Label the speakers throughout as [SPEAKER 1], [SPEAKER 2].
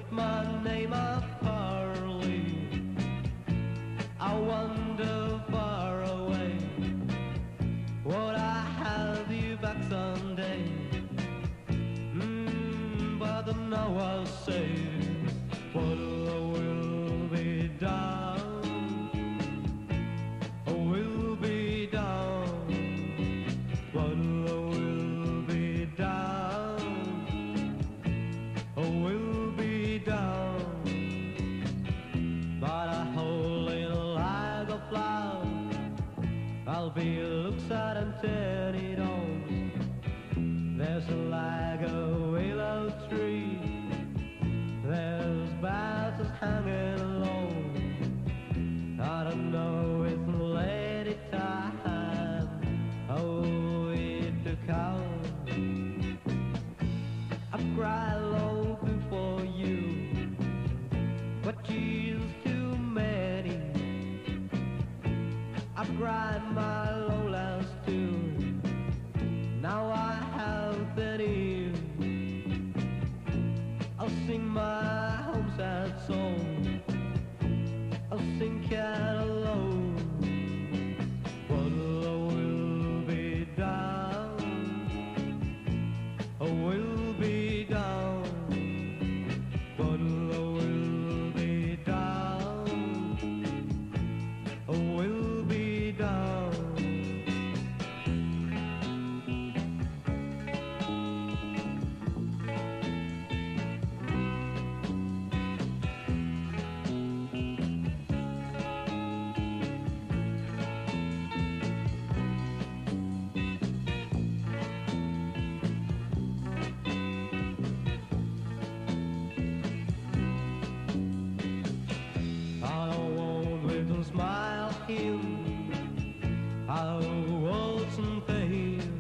[SPEAKER 1] with my name of Harley. I wander far away. Would I have you back someday? But now I'll say what will be done. Will be done. What will be done? Will be done. But a hole in like a flower, I'll be looks at and turn it on. There's like a willow tree, there's boughs hanging low. I don't know if lady time, oh it to count. I cry low before you, but you's too many. I cried my low last too. Now I have plenty. I'll sing my home sad song. I'll sing cat alone. What will be done? Will be done. What will be done? Will be done. Smile him, I wasn't pain.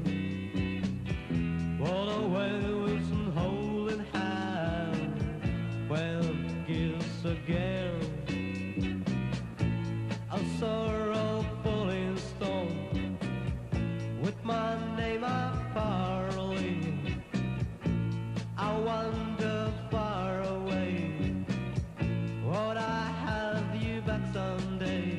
[SPEAKER 1] What a way wasn't holding hand when kiss again. A sorrowful in stone with my name of Harley. I wander far away. Would I have you back someday?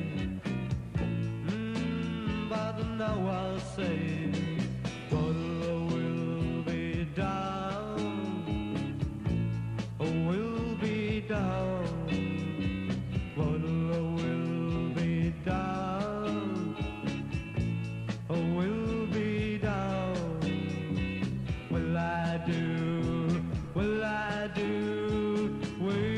[SPEAKER 1] But now I'll say what will be done. Will be done. What will be done. Will be done. Will I do? Will I do? Will